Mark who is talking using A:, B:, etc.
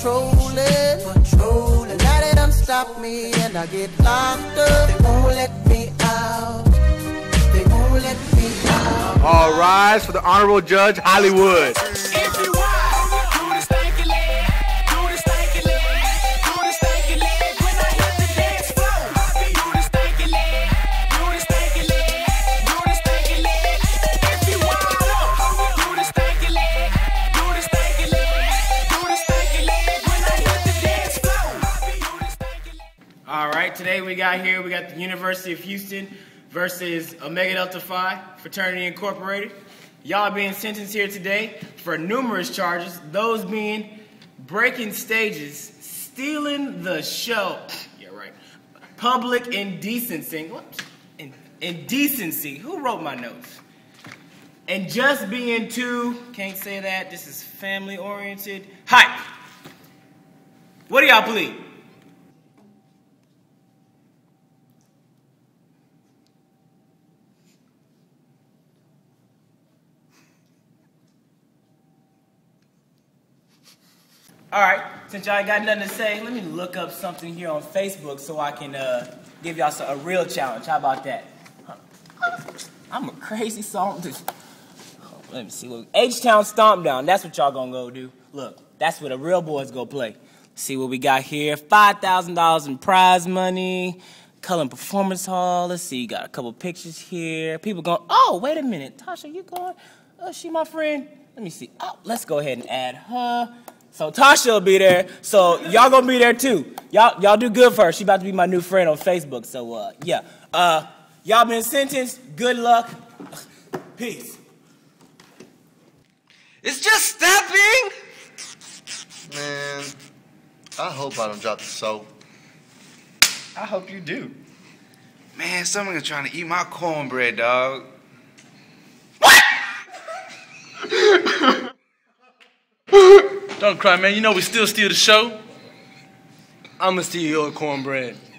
A: patrolling. And now they done stop me and I get locked up. They won't let me out. They won't let me out.
B: All rise for the Honorable Judge Hollywood.
C: All right, today we got the University of Houston versus Omega Delta Phi Fraternity Incorporated. Y'all being sentenced here today for numerous charges, those being breaking stages, stealing the show, yeah right, public indecency, what? Indecency, who wrote my notes? And just being too, can't say that, this is family oriented, hype. What do y'all plead? All right, since y'all ain't got nothing to say, let me look up something here on Facebook so I can give y'all a real challenge. How about that? I'm a crazy song. Let me see. HTown StompDown. That's what y'all gonna go do. Look, that's what a real boys go play. See what we got here. $5,000 in prize money. Cullen Performance Hall. Let's see. Got a couple pictures here. People going, oh, wait a minute. Tasha, you going? Oh, she my friend. Let me see. Oh, let's go ahead and add her. So Tasha will be there, so y'all gonna be there too. Y'all do good for her. She about to be my new friend on Facebook, so yeah. Y'all been sentenced, good luck, peace.
D: It's just stepping!
E: Man, I hope I don't drop the soap.
D: I hope you do. Man, someone's trying to eat my cornbread, dog. What?
B: Don't cry, man. You know we still steal the show.
F: I'ma steal your cornbread.